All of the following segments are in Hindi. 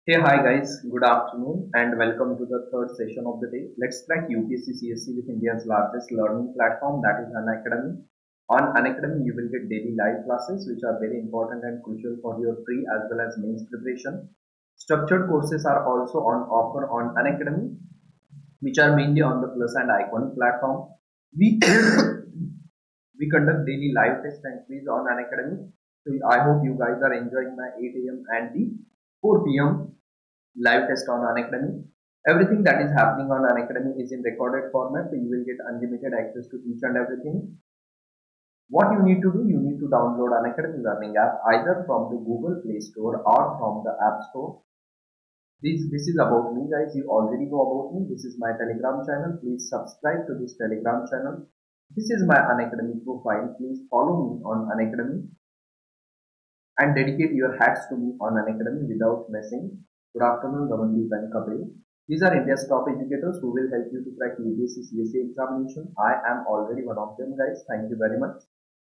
Hey, hi guys, good afternoon and welcome to the third session of the day. Let's crack UPSC CSC with India's largest learning platform, that is Unacademy. On Unacademy, you will get daily live classes which are very important and crucial for your pre as well as mains preparation. Structured courses are also on offer on Unacademy, which are mainly on the Plus and Iconic platform. We we conduct daily live test and quiz on Unacademy. So I hope you guys are enjoying my 8 a.m. and the 4 p.m. live test on Unacademy. Everything that is happening on Unacademy is in recorded format, so you will get unlimited access to each and everything. What you need to do, you need to download Unacademy Learning app either from the Google Play Store or from the App Store. This is about me, guys. You already know about me. This is my Telegram channel. Please subscribe to this Telegram channel. This is my Unacademy profile. Please follow me on Unacademy and dedicate your hats to me on Unacademy without messing. Good afternoon, Ramandeep and Kapil. These are India's top educators who will help you to crack UPSC CSC examination. I am already one of them, guys. Thank you very much.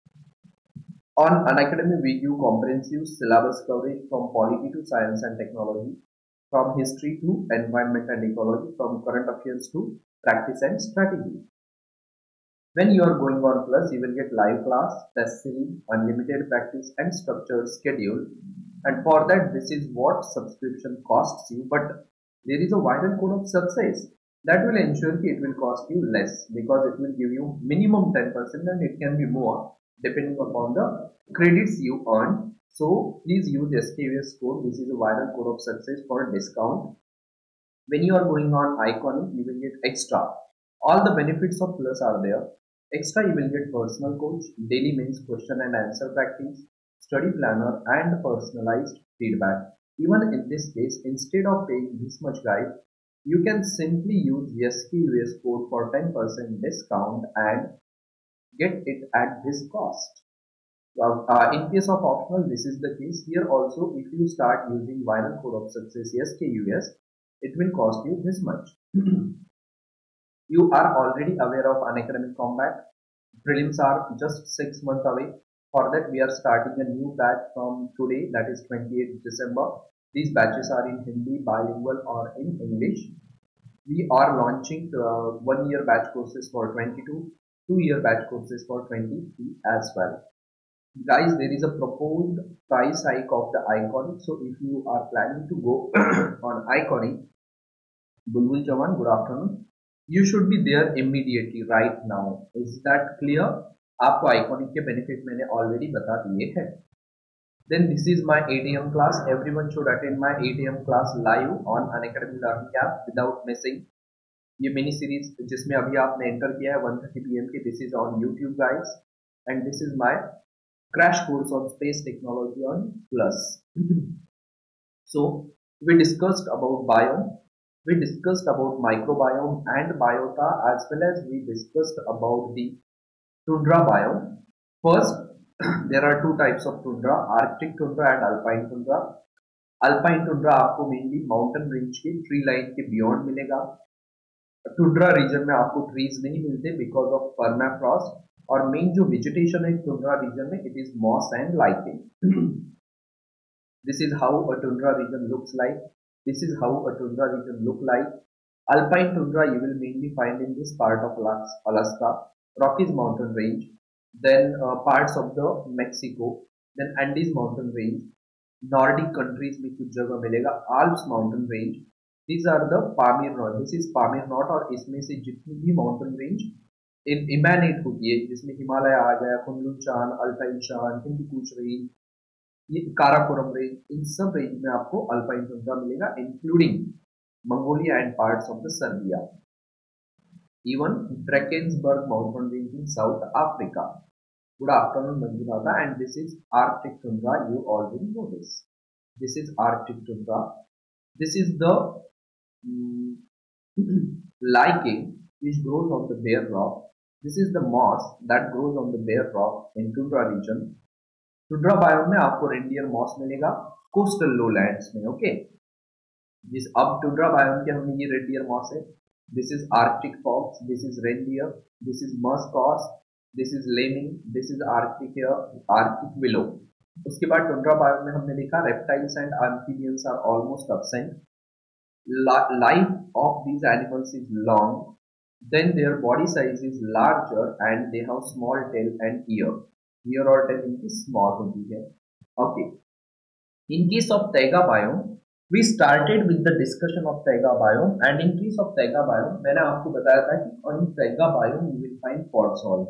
On Unacademy, we give comprehensive syllabus coverage from polity to science and technology, from history to environment and ecology, from current affairs to practice and strategy. When you are going on Plus, you will get live class, test series, unlimited practice and structured schedule. And for that, this is what subscription costs you. But there is a viral code of success that will ensure it will cost you less, because it will give you minimum 10% and it can be more depending upon the credits you earn. So please use SKUS code. This is a viral code of success for discount. When you are going on Iconic, you will get extra. All the benefits of Plus are there. Extra, you will get personal coach, daily mains question and answer practice, study planner and personalized feedback. Even in this case, instead of paying this much, guys, you can simply use SKUS code for 10% discount and get it at this cost. In case of optional, this is the case. Here also, if you start using viral code of success SKUS, it will cost you this much. You are already aware of Unacademy Combat. Prelims are just 6 months away. For that, we are starting a new batch from today, that is 28th December. These batches are in Hindi, bilingual or in English. We are launching 1-year batch courses for 22, 2-year batch courses for 23 as well. Guys, there is a proposed price hike of the Iconic. So if you are planning to go on Iconic, Bulbul Chavan, good afternoon. You should be there immediately right now. Is that clear? आपको Iconic के benefit मैंने already बता दिए हैं. Then this is my 8 a.m. class. Everyone should attend my 8 a.m. class live on Unacademy Learning app without missing. ये मिनी सीरीज जिसमें अभी आपने एंटर किया है 1:30 p.m. के, this is on YouTube, guys, and this is my crash course on space technology on Plus. So we discussed about biome. We discussed about microbiome and biota, as well as we discussed about the tundra biome. First, there are two types of tundra, Arctic tundra and alpine tundra. Alpine tundra आपको mainly mountain range के tree line के beyond मिलेगा. Tundra region में आपको trees नहीं मिलते because of permafrost, और main जो vegetation है tundra region में it is moss and lichen. This is how a tundra region looks like. This is how a tundra region look like. Alpine tundra you will mainly find in this part of Alaska, Rockies mountain range, then parts of the Mexico, then Andes mountain range, Nordic countries में कुछ जगह मिलेगा, Alps mountain range. These are the Pamir Knot. This is Pamir Knot, और इसमें से जितनी भी mountain range इमेनेट होती है, जिसमें हिमालय आ गया, Kunlun Shan, Altai Shan, Hindu Kush range, ये काराकोरम रेंज, इन सब रेंज में आपको अल्पाइन टुंड्रा मिलेगा, including Mongolia and parts of the सर्बिया, even Drakensberg mountain range in South Africa. Good afternoon Manjunatha, and this is Arctic tundra. You already know this. This is Arctic tundra. This is the lichen which grows on the bare rock. This is the moss that grows on the bare rock in tundra region. Tundra biome में आपको रेंडियर मॉस मिलेगा कोस्टल लोलैंड्स में. ओके, जिस अब टुंड्रा बायोम के हमने ये रेंडियर मॉस है. This is Arctic fox, this is reindeer, this is musk ox, this is lemming, this is Arctic willow. उसके बाद टुंड्रा बायोम में हमने देखा reptiles and amphibians are almost absent. Life of these animals is long, then their body size is larger and they have small tail and ear. Ear और tail इनकी small होती है. Okay. In case of taiga biome, we started with the discussion of taiga biome, and in case of taiga biome, मैंने आपको बताया था कि in taiga biome you will find podzol.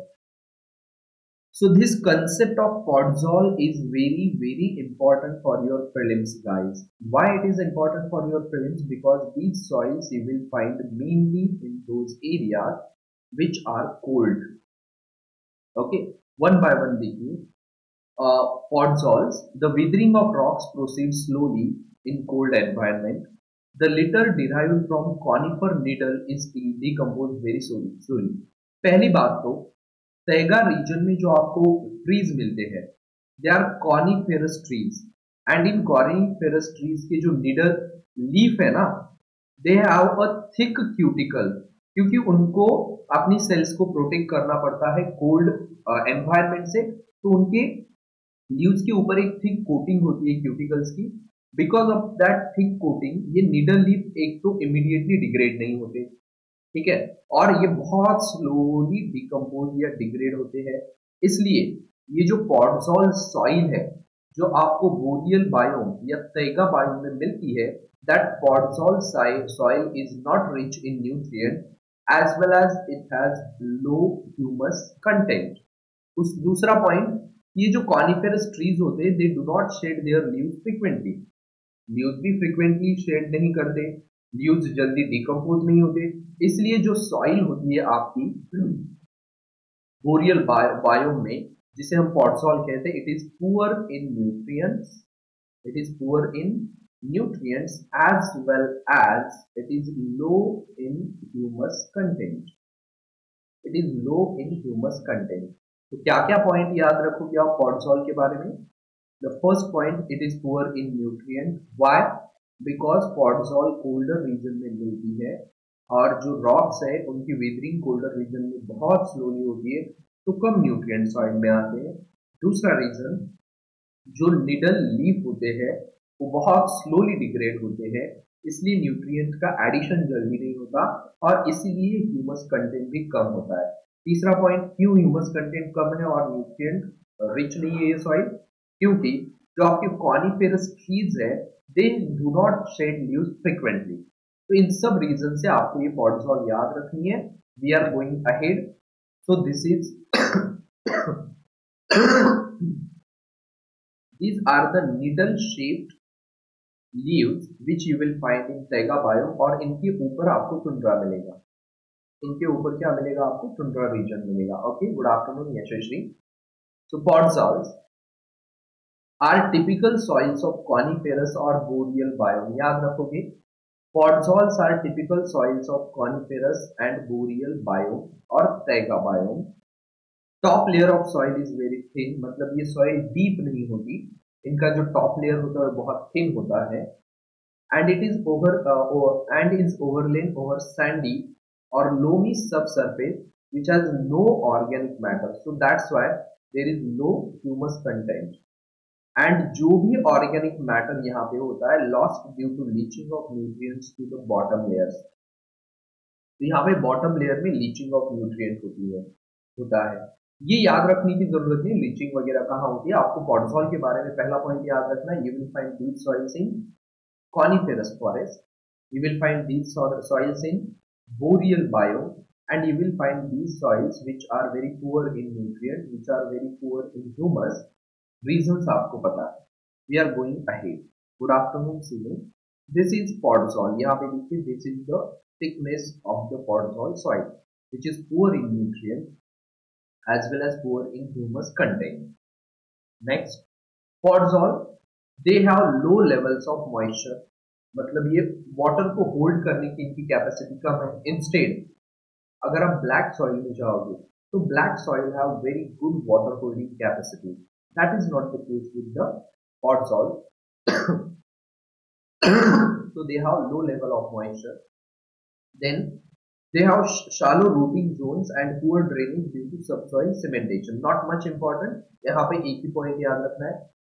So this concept of podzol is very important for your prelims, guys. Why it is important for your prelims? Because these soils you will find mainly in those areas which are cold. Okay, one by one देखिए. Podzols. The withering of rocks proceeds slowly in cold environment. The litter derived from conifer needle is decomposed very slowly. पहली बात तो तैगा रीजन में जो आपको ट्रीज मिलते हैं they are coniferous trees and in coniferous trees के जो निडल लीफ है ना they have a thick cuticle क्योंकि उनको अपनी सेल्स को प्रोटेक्ट करना पड़ता है कोल्ड एनवायरमेंट से तो उनके लीव्स के ऊपर एक थिक कोटिंग होती है क्यूटिकल्स की because of that thick coating ये निडल लीफ एक तो इमीडिएटली डिग्रेड नहीं होते ठीक है और ये बहुत स्लोली डिकम्पोज या डिग्रेड होते हैं इसलिए ये जो पॉडजॉल सॉइल है जो आपको बोरियल बायोम या तैगा बायोम में मिलती है that podzol soil is not rich in nutrient as well as it has low humus content उस दूसरा पॉइंट ये जो कॉनिफेरस ट्रीज होते हैं they do not shed their leaves frequently leaves भी फ्रीक्वेंटली शेड नहीं करते लीव्स जल्दी डिकम्पोज नहीं होते इसलिए जो सॉइल होती है आपकी बोरियल बायोम में जिसे हम पॉडसॉल कहते हैं it is poor in nutrients it is poor in nutrients as well as it is low in humus content it is low in humus content तो क्या क्या पॉइंट याद रखोगे आप पॉडसॉल के बारे में the first point it is poor in nutrient why because podzol colder region में मिलती है और जो रॉक्स है उनकी वेदरिंग कोल्डर रीजन में बहुत स्लोली होती है तो कम न्यूट्रिएंट सॉइल में आते हैं दूसरा रीजन जो निडल लीफ होते हैं वो बहुत स्लोली डिग्रेड होते हैं इसलिए न्यूट्रिएंट का एडिशन जल्दी नहीं होता और इसीलिए ह्यूमस कंटेंट भी कम होता है तीसरा पॉइंट क्यों ह्यूमस कंटेंट कम है और न्यूट्रिएंट रिच नहीं है ये सॉइल क्योंकि जो आपके कॉनिफेरस ट्रीज है they do not shed leaves frequently तो इन सब रीजन से आपको ये पॉडसॉल याद रखनी है we are going ahead so this is these are the needle shaped leaves which you will find in taiga biome और इनके ऊपर आपको टुंड्रा मिलेगा इनके ऊपर क्या मिलेगा आपको टुंड्रा रीजन मिलेगा okay good afternoon Yashasvi so podzols are typical soils of coniferous or boreal biome याद रखोगे Podzols are typical soils of coniferous and boreal biome or taiga biome. Top layer of soil is very thin, मतलब ये soil deep नहीं होती, इनका जो top layer होता है बहुत thin होता है, and it is overlain over sandy or loamy subsurface which has no organic matter. So that's why there is no humus content. And जो भी ऑर्गेनिक मैटर यहाँ पे होता है lost due to leaching of nutrients to the bottom layers तो यहाँ पे बॉटम लेयर में लीचिंग ऑफ न्यूट्रिएंट होता है ये याद रखने की जरूरत नहीं लीचिंग वगैरह कहाँ होती है आपको पॉडसॉल के बारे में पहला पॉइंट याद रखना you will find these soils in coniferous forest you will find these soils in boreal biome and you will find these soils which are very poor in nutrients which are very poor in humus regions आपको पता है we are going ahead good afternoon senior this is podzol यहाँ पे देखिए this is the thickness of the podzol soil which is poor in nutrient as well as poor in humus content next podzol they have low levels of moisture मतलब ये वाटर को होल्ड करने की इनकी कैपेसिटी कम है इंस्टेड अगर आप ब्लैक सॉइल में जाओगे तो black soil have very good water holding capacity That is not the case with the podzol. So they have low level of moisture. Then they have shallow rooting zones and poor drainage due to subsoil cementation. Not much important. यहाँ पे एक ही पॉइंट याद रखना है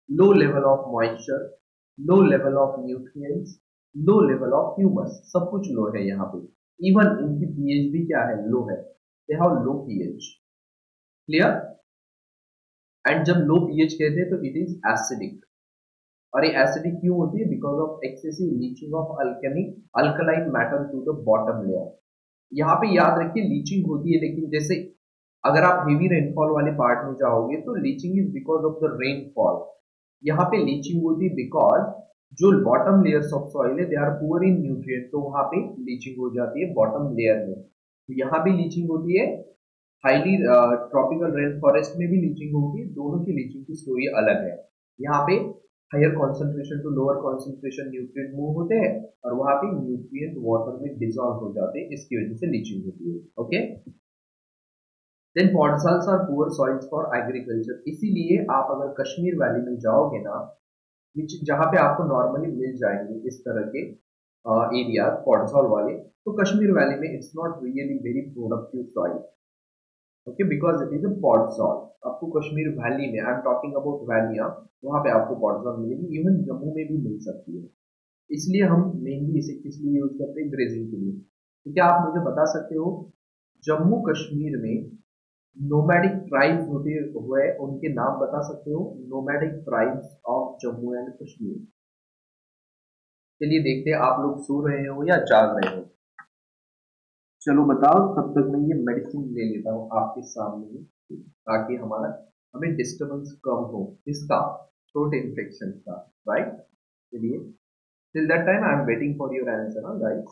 low level of moisture, low level of nutrients, low level of humus, सब कुछ लो है यहाँ पे। इवन इनकी पीएच भी क्या है, लो है, they have low pH. Clear? And जब लो पीएच कहते हैं तो इट इज एसिडिक। और ये एसिडिक क्यों होती है? Because of excessive leaching of alkaline matter to the bottom layer. यहाँ पे याद रखिए लीचिंग होती है, लेकिन जैसे अगर आप हेवी रेनफॉल वाले पार्ट में जाओगे तो leaching is because of the rainfall. यहाँ पे लीचिंग होती है बिकॉज जो बॉटम लेयर्स ऑफ सॉइल है they are poor in nutrient, तो वहां पे लीचिंग हो जाती है बॉटम लेयर में। तो यहाँ भी लीचिंग होती है, हाईली ट्रॉपिकल रेन फॉरेस्ट में भी लीचिंग होगी, दोनों की लीचिंग की स्टोरी अलग है। यहाँ पे higher concentration to lower concentration nutrient move होते हैं और वहां पे न्यूट्रिएंट वाटर में डिसॉल्व हो जाते हैं, इसकी वजह से लीचिंग होती है। Okay, then podsols are poor soils for agriculture. इसीलिए आप अगर कश्मीर वैली में जाओगे ना, जहां पे आपको नॉर्मली मिल जाएंगे इस तरह के एरिया पॉडसॉल वाले, तो कश्मीर वैली में it's not really very productive soil. Okay, because it is a podzol. आपको कश्मीर वैली में, आई एम टॉकिंग अबाउट वैलियां, वहां पे आपको पॉडसॉल मिलेगी, इवन जम्मू में भी मिल सकती है। इसलिए हम मेनली इसे किस लिए यूज करते हैं? ग्रेजिंग के लिए। तो क्या आप मुझे बता सकते हो जम्मू कश्मीर में नोमैडिक ट्राइब्स होते हुए उनके नाम बता सकते हो? Nomadic tribes of Jammu and Kashmir. चलिए देखते हैं आप लोग सो रहे हो या जाग रहे हो। चलो बताओ, तब तक मैं ये मेडिसिन ले लेता हूँ आपके सामने, ताकि हमें डिस्टर्बेंस कम हो इसका, थ्रोट इन्फेक्शन का, राइट? चलिए, till that time I am waiting for your answer guys.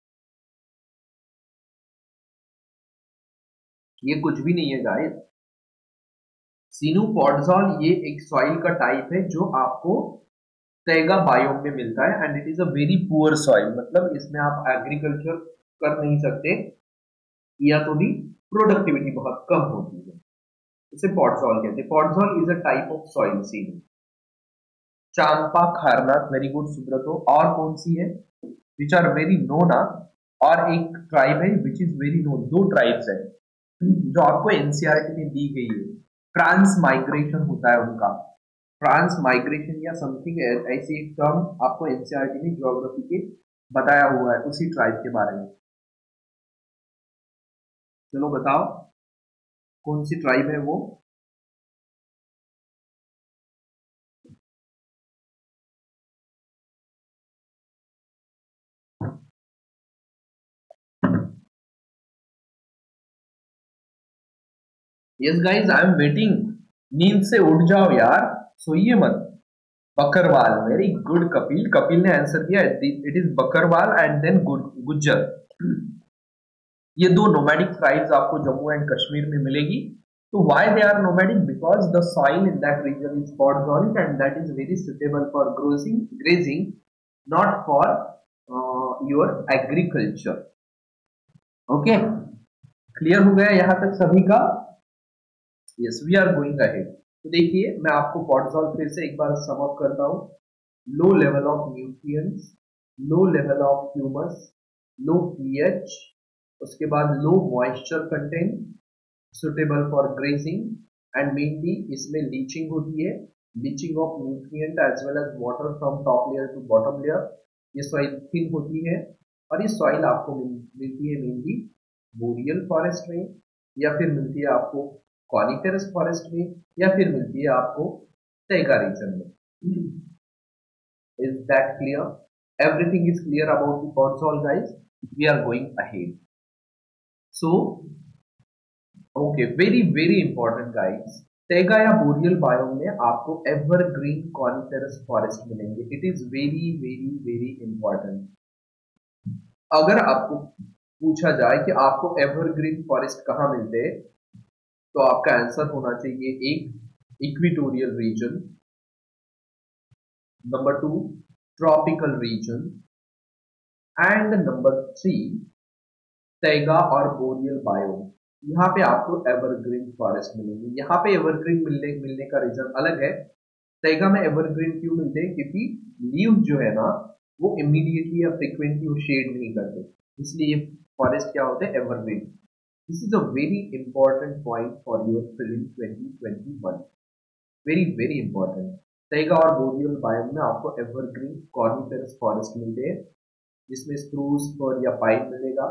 ये कुछ भी नहीं है गाइस। सिनोपॉडजॉल ये एक सॉइल का टाइप है जो आपको तैगा बायोम में मिलता है and it is a very poor soil. मतलब इसमें आप एग्रीकल्चर कर नहीं सकते, या तो भी प्रोडक्टिविटी बहुत कम होती है। इसे पॉडजॉल कहते हैं। Podzol is a type of soil seen. Champa, Kharnath, very good Subrato. और कौन सी है विच आर वेरी नोन? और एक ट्राइब है विच इज वेरी नोन। दो ट्राइब्स है जो आपको एनसीईआरटी में दी गई है। ट्रांस माइग्रेशन होता है उनका, ट्रांस माइग्रेशन या समथिंग ऐसी एक टर्म आपको एनसीईआरटी में ज्योग्राफी के बताया हुआ है उसी ट्राइब के बारे में। चलो बताओ कौन सी ट्राइब है वो? Yes guys, I am waiting. नींद से उठ जाओ यार, सोइए मत। Bakarwal, very good Kapil. कपिल ने आंसर दिया, it is Bakarwal and then Gujjar. ये दो नोमैडिक ट्राइब्स आपको जम्मू एंड कश्मीर में मिलेगी। तो why they are nomadic? Because the soil in that region is podzonic and that is very suitable for grazing, not for your agriculture. Okay, clear हो गया यहाँ तक सभी का? Yes, we are going ahead. तो देखिए मैं आपको पॉडजॉल फिर से एक बार सम अप करता हूँ। Low level of nutrients, low level of humus, low pH, उसके बाद low moisture content, suitable for grazing, and mainly इसमें लीचिंग होती है, leaching of nutrient as well as water from top layer to bottom layer. ये सॉइल थिन होती है और ये सॉइल आपको मिलती है मेनली बोरियल फॉरेस्ट में, या फिर मिलती है आपको कॉनिफेरस फॉरेस्ट में, या फिर मिलती है आपको टैगा रीजन में। Is that clear? Everything is clear about the podsol guys? We are going ahead. So okay, very very important guys, taiga या बोरियल बायोम में आपको एवरग्रीन कॉनिफेरस फॉरेस्ट मिलेंगे। It is very very very important. अगर आपको पूछा जाए कि आपको एवरग्रीन फॉरेस्ट कहाँ मिलते हैं, तो आपका आंसर होना चाहिए एक equatorial region, number 2 tropical region, and number 3 taiga और बोरियल बायोम। यहाँ पे आपको एवरग्रीन फॉरेस्ट मिलेंगे। यहाँ पे एवरग्रीन मिलने का रीजन अलग है। टैगा में एवरग्रीन क्यों मिलते हैं? क्योंकि लीव जो है ना वो इमीडिएटली या फ्रिक्वेंटली वो शेड नहीं करते, इसलिए ये फॉरेस्ट क्या होते हैं? Evergreen. This is a very important point for your film 2021, very very important. Taiga और बोरियल बायोम में आपको एवरग्रीन कॉर्निफेरस फॉरेस्ट मिलते हैं, जिसमें स्प्रूस, फर या पाइन मिलेगा।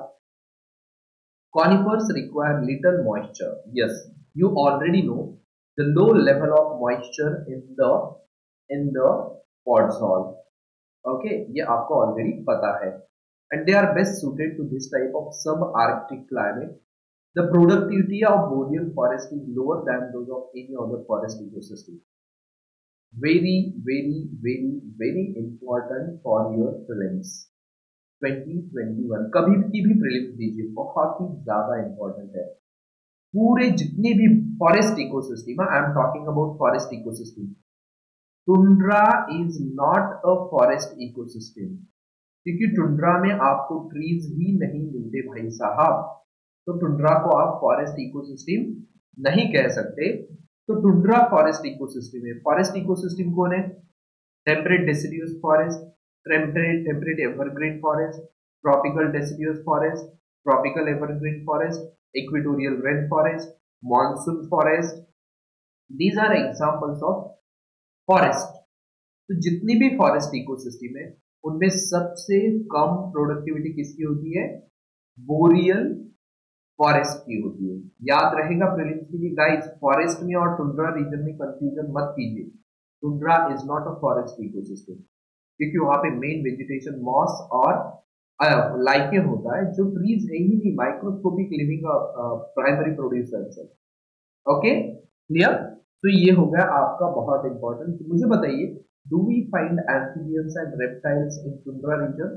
Conifers require little moisture. Yes, you already know the low level of moisture in the podzol. Okay, ये आपको already पता है. And they are best suited to this type of sub-Arctic climate. The productivity of boreal forest is lower than those of any other forest ecosystem. Very, very, very, very important for your prelims. 2021 कभी की भी प्रीलिम्स दीजिए, बहुत ही ज्यादा इंपॉर्टेंट है। पूरे जितने भी forest ecosystem, I am talking about forest ecosystem, tundra is not a forest ecosystem, क्योंकि टुंड्रा में आपको ट्रीज ही नहीं मिलते भाई साहब, तो टुंड्रा को आप फॉरेस्ट इकोसिस्टम नहीं कह सकते। तो टुंड्रा फॉरेस्ट इकोसिस्टम है। फॉरेस्ट इकोसिस्टम कौन है? Temperate deciduous forest, temperate evergreen forest, tropical deciduous forest, tropical evergreen forest, equatorial rain forest, monsoon forest. These are examples of forest. तो जितनी भी फॉरेस्ट इकोसिस्टम है उनमें सबसे कम प्रोडक्टिविटी किसकी होती है? बोरियल फॉरेस्ट की होती है। याद रहेगा प्रीलिम्स के लिए गाइस, फॉरेस्ट में और टुंड्रा रीजन में कंफ्यूजन मत कीजिए। Tundra is not a forest ecosystem, क्योंकि वहां पे मेन वेजिटेशन मॉस और लाइकेन होता है, जो ट्रीज है ही नहीं, माइक्रोस्कोपिक लिविंग प्राइमरी प्रोड्यूसर्स है। Okay clear? तो ये हो गया आपका बहुत इंपॉर्टेंट। मुझे बताइए, do we find amphibians and reptiles in tundra region?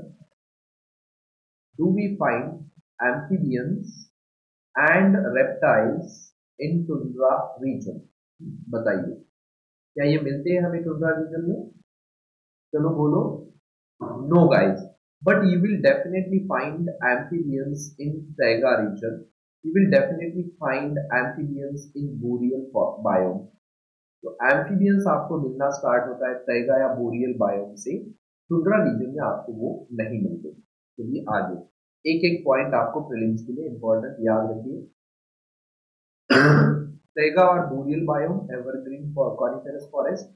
Do we find amphibians and reptiles in tundra region? बताइए, क्या ये मिलते हैं हमें टुंड्रा रीजन में? चलो बोलो। No guys, but you will definitely find amphibians in taiga region. You will definitely find amphibians in boreal biome. तो amphibians आपको मिलना स्टार्ट होता है taiga या boreal biome से, टुंड्रा रीजन में आपको वो नहीं मिलते। चलिए आगे, एक एक पॉइंट आपको प्रीलिम्स के लिए इंपॉर्टेंट याद रखिए। taiga और boreal biome, evergreen coniferous forest.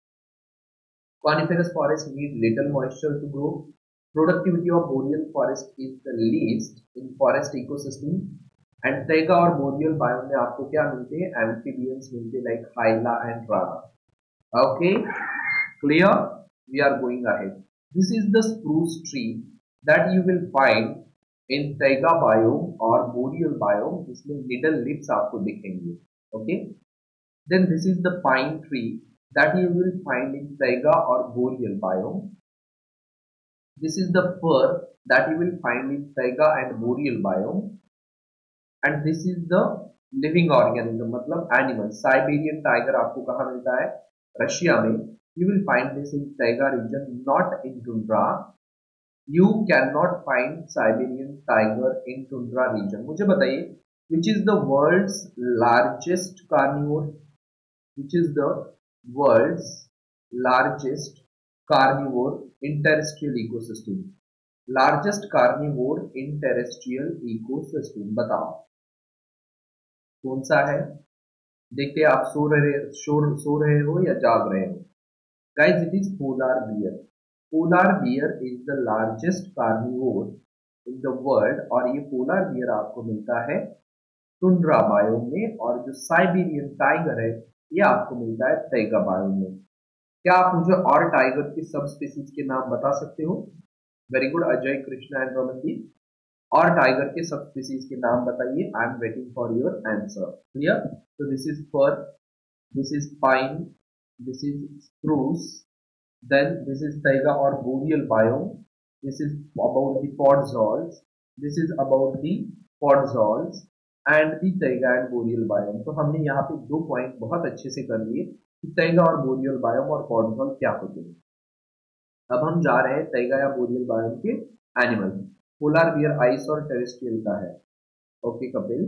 Coniferous forest need little moisture to grow. Productivity of boreal forest is the least in forest ecosystem. And taiga और boreal biome में आपको क्या मिलते हैं? Amphibians मिलते हैं, like hyla and rana. Okay, clear? We are going ahead. This is the spruce tree that you will find in taiga biome और boreal biome, जिसमें middle leaves आपको दिखेंगे। Okay. Then this is the pine tree that you will find in taiga or boreal biome. This is the fir that you will find in taiga and boreal biome. And this is the living organism, मतलब animal. Siberian tiger आपको कहाँ मिलता है? रशिया में। You will find this in taiga region, not in tundra. You cannot find Siberian tiger in tundra region. मुझे बताइए, which is the world's largest carnivore? Which is the world's largest carnivore in terrestrial ecosystem? Largest carnivore in terrestrial ecosystem, बताओ कौन सा है? देखते आप सो रहे हो या जाग रहे हो। Guys, it is polar bear. Polar bear is the largest carnivore in the world, और ये पोलर बियर आपको मिलता है टुंड्रा बायोम में, और जो साइबेरियन टाइगर है ये आपको मिलता है तैगा बायोम में। क्या आप मुझे और टाइगर की सब स्पीसीज के नाम बता सकते हो? Very good Ajay, Krishna and Ramandeep. और टाइगर के सब स्पीसीज के नाम बताइए। I am waiting for your answer. Clear? तो this is fir, this is pine, this is spruce, then this is taiga और boreal biome, this is about the podzols, this is about the podzols and the taiga and boreal biome. तो हमने यहाँ पे दो पॉइंट बहुत अच्छे से कर लिए कि तैगा और बोरियल बायोम और पॉडजॉल क्या होते हैं। अब हम जा रहे हैं तैगा या बोरियल बायोम के एनिमल। पोलर बियर आइस और टेरेस्ट्रियल का है। ओके कपिल,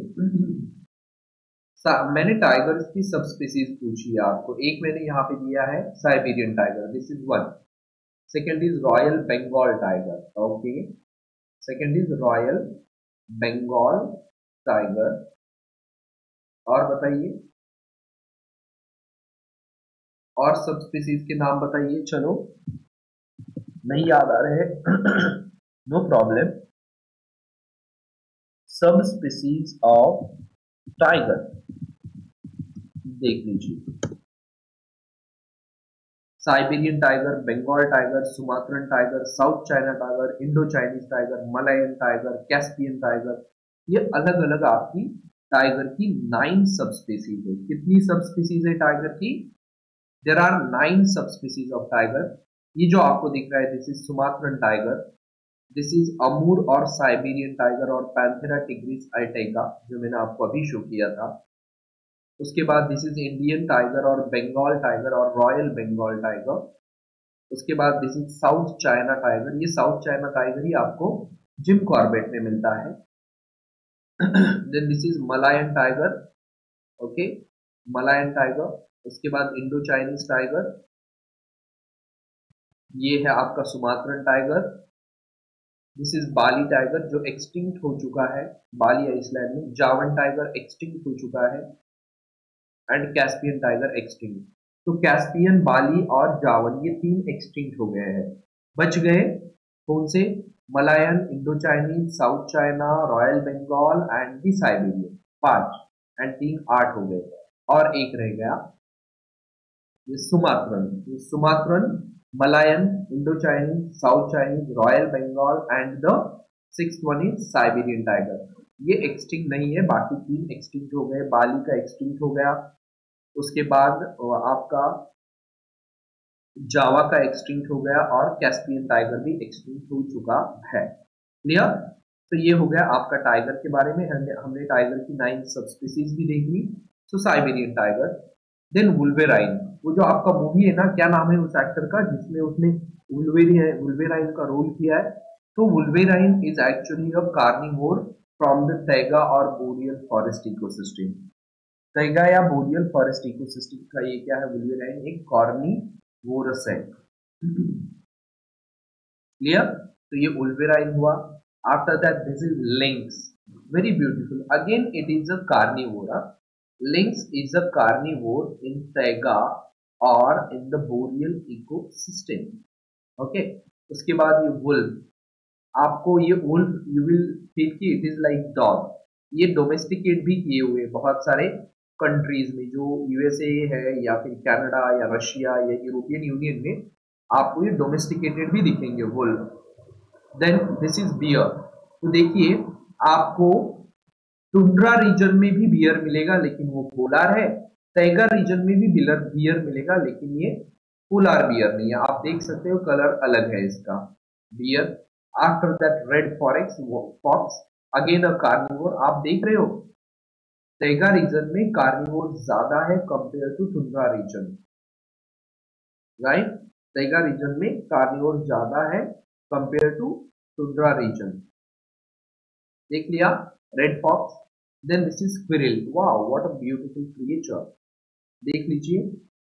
मैंने टाइगर्स की सब स्पीसीज पूछी है आपको। एक मैंने यहाँ पे दिया है Siberian tiger, this is one. Second is royal Bengal tiger. Okay, second is royal Bengal tiger. और बताइए, और सब स्पीसीज के नाम बताइए। चलो नहीं याद आ रहे नो प्रॉब्लम। सब स्पीसीज ऑफ टाइगर देख लीजिए। Siberian tiger, Bengal tiger, Sumatran tiger, South China tiger, Indo Chinese tiger, Malayan tiger, Caspian tiger, ये अलग अलग आपकी टाइगर की 9 सब स्पीसीज है। कितनी सब स्पीसीज है टाइगर की? देयर आर 9 सब स्पीसीज ऑफ टाइगर। ये जो आपको दिख रहा है this is Sumatran tiger, this is Amur और साइबेरियन टाइगर और पैंथेरा टिग्रिस अल्टेगा जो मैंने आपको अभी शो किया था। उसके बाद दिस इज इंडियन टाइगर और बंगाल टाइगर और रॉयल बंगाल टाइगर। उसके बाद this is south China tiger, ये साउथ चाइना टाइगर ही आपको जिम कॉर्बेट में मिलता है। Then this is Malayan tiger, okay, Malayan tiger. उसके बाद इंडो चाइनीज टाइगर, ये है आपका Sumatran tiger. This is Bali tiger जो एक्सटिंक्ट हो चुका है, बाली आइसलैंड में। जावन टाइगर एक्सटिंक्ट हो चुका है एंड कैस्पियन टाइगर एक्सटिंक्ट। तो कैस्पियन, बाली और जावन ये 3 एक्सटिंक्ट हो गए हैं। बच गए कौन से? Malayan, Indo Chinese, south China, royal Bengal and the Siberian. 5 एंड 3 8 हो गए और एक रह गया ये सुमात्रन। ये Sumatran, Malayan, Indo Chinese, south Chinese, royal Bengal and the 6th one is Siberian tiger. ये एक्सटिंक्ट नहीं है, बाकी 3 एक्सटिंक्ट हो गए। बाली का एक्सटिंक्ट हो गया, उसके बाद आपका जावा का एक्सटिंक्ट हो गया और कैस्पियन टाइगर भी एक्सटिंक्ट हो चुका है। क्लियर? तो ये हो गया आपका टाइगर के बारे में। हमने टाइगर की 9 सब स्पीसीज भी देख ली। So Siberian tiger. Then wolverine, वो जो आपका मूवी है ना, क्या नाम है उस एक्टर का जिसमें उसने वुल्वेराइन का रोल किया है? तो wolverine is actually a carnivore from the taiga और बोरियल फॉरेस्ट इकोसिस्टम। तैगा या बोरियल फॉरेस्ट इकोसिस्टम का ये क्या है? वुल्वेराइन एक कार्निवोरस है। क्लियर? तो ये वुल्वेराइन हुआ। After that this is lynx, very beautiful. Again it is a carnivora. Lynx is a carnivore in taiga or in the boreal ecosystem. Okay. उसके बाद ये wolf, आपको ये wolf you will feel कि it is like dog। ये डोमेस्टिकेट भी किए हुए बहुत सारे कंट्रीज में, जो यूएसए है या फिर कनाडा या रशिया या यूरोपियन यूनियन में आपको ये डोमेस्टिकेटेड भी दिखेंगे wolf। Then this is bear. तो देखिए आपको टुंड्रा रीजन में भी बियर मिलेगा लेकिन वो पोलार है। तैगा रीजन में भी बियर मिलेगा लेकिन ये पोलार बियर नहीं है। आप देख सकते हो कलर अलग है इसका bear. After that red fox, again a carnivore. आप देख रहे हो तैगा रीजन में कार्निवोर ज्यादा है compare to tundra region, right? Taiga region में कार्निवोर ज्यादा है कंपेयर टू टुंड्रा रीजन। देख लिया red fox. Then this is squirrel. Wow what a beautiful creature, देख लीजिए।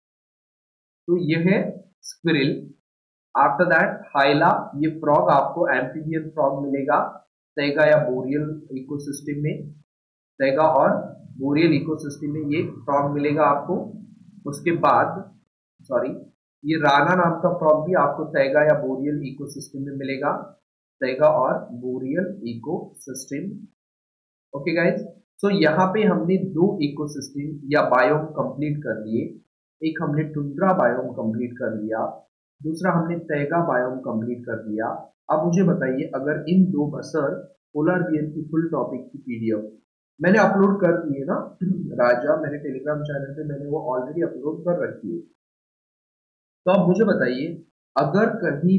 तो ये है स्क्विरल। आफ्टर दैट हाइला, ये फ्रॉग आपको एम्फीबियन फ्रॉग मिलेगा तैगा या बोरियल इकोसिस्टम में। तैगा और बोरियल इकोसिस्टम में ये फ्रॉग मिलेगा आपको। उसके बाद सॉरी, ये राना नाम का फ्रॉग भी आपको तैगा या बोरियल इकोसिस्टम में मिलेगा। तैगा और boreal ecosystem. Okay guys, so यहाँ पे हमने 2 इकोसिस्टम या बायोम कंप्लीट कर लिए। एक हमने टुंड्रा बायोम कंप्लीट कर लिया, दूसरा हमने तैगा बायोम कंप्लीट कर लिया। अब मुझे बताइए, अगर इन 2 बसर पोलर बियर की फुल टॉपिक की पीडीएफ मैंने अपलोड कर दी है ना राजा, मेरे टेलीग्राम चैनल पे मैंने वो ऑलरेडी अपलोड कर रखी है। तो अब मुझे बताइए, अगर कभी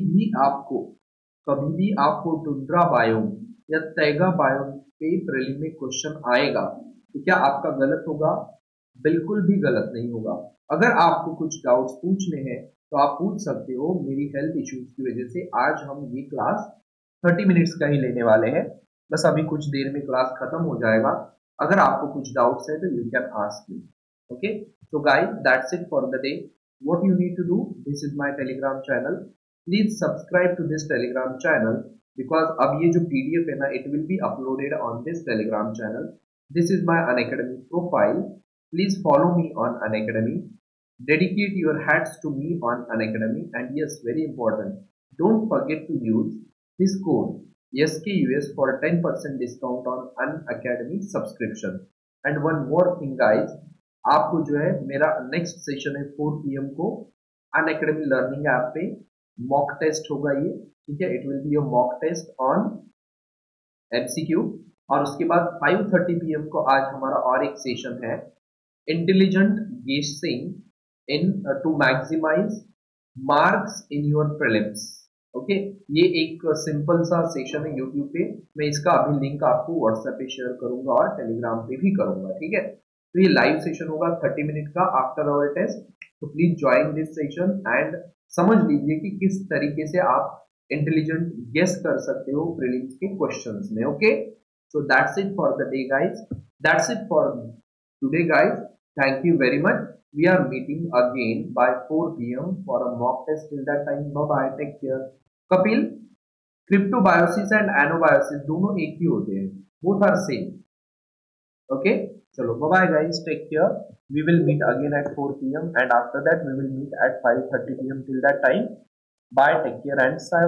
भी आपको टुंड्रा बायोम या तैगा बायोम पे प्रीलिम में क्वेश्चन आएगा तो क्या आपका गलत होगा? बिल्कुल भी गलत नहीं होगा। अगर आपको कुछ डाउट्स पूछने हैं तो आप पूछ सकते हो। मेरी हेल्थ इश्यूज की वजह से आज हम ये क्लास 30 मिनट्स का ही लेने वाले हैं, बस अभी कुछ देर में क्लास खत्म हो जाएगा। अगर आपको कुछ डाउट्स है तो you can ask me. Okay, so guys, that's it for the day. What you need to do, this is my telegram channel. Please subscribe to this telegram channel because अब ये जो pdf है ना, it will be uploaded on this telegram channel. This is my Unacademy profile. Please follow me on Unacademy. Dedicate your hats to me on Unacademy, and yes, very important. Don't forget to use this code SKUS for 10% discount on Unacademy subscription. And one more thing, guys, आपको जो है मेरा नेक्स्ट सेशन है 4 PM को Unacademy लर्निंग ऐप पे मॉक टेस्ट होगा ये, ठीक है. It will be a mock test on MCQ. और उसके बाद 5:30 PM को आज हमारा और एक सेशन है intelligent guessing in to maximize marks in your prelims. Okay, ये एक सिंपल सा सेशन है यूट्यूब पे. मैं इसका अभी लिंक आपको व्हाट्सएप पे शेयर करूंगा और टेलीग्राम पे भी करूंगा, ठीक है. तो ये लाइव सेशन होगा 30 मिनट का आफ्टर आवर टेस्ट. तो please join this session and समझ लीजिए कि किस तरीके से आप इंटेलिजेंट गेस कर सकते हो प्रीलिम्स के क्वेश्चंस में. Okay, so that's it for the day, guys. That's it for today, guys. Thank you very much. We are meeting again by 4 PM for a mock test. Till that time, bye bye, take care. Kapil, cryptobiosis and anabiosis दोनों एक ही होते हैं, both are same. Okay, चलो bye bye guys, take care. We will meet again at 4 PM and after that we will meet at 5:30 PM. Till that time, bye, take care and